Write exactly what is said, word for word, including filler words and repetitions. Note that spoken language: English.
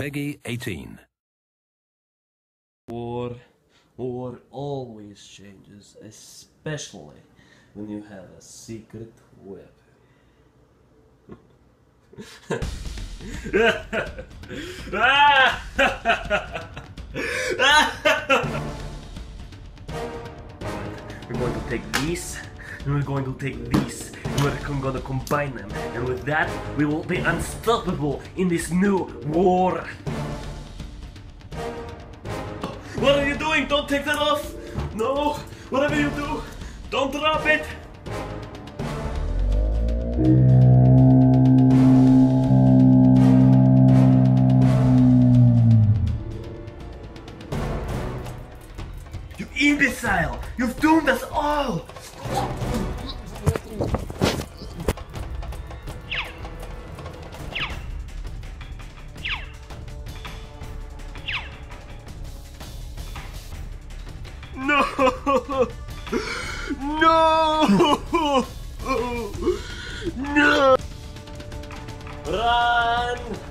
Peggy eighteen. War, war always changes, especially when you have a secret weapon. We're going to take these, and we're going to take these, and we're going to combine them, and with that, we will be unstoppable in this new war. What are you doing? Don't take that off! No! Whatever you do, don't drop it! You imbecile! You've doomed us all! No! No! No! Run!